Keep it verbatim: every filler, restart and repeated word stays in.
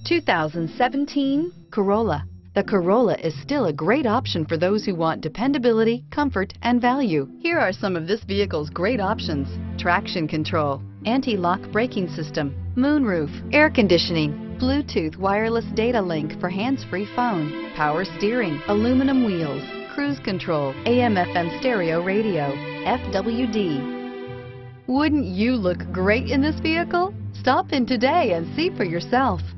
two thousand seventeen Corolla. The Corolla is still a great option for those who want dependability, comfort, and value. Here are some of this vehicle's great options: traction control, anti-lock braking system, moonroof, air conditioning, Bluetooth wireless data link for hands-free phone, power steering, aluminum wheels, cruise control, A M F M stereo radio, F W D. Wouldn't you look great in this vehicle? Stop in today and see for yourself.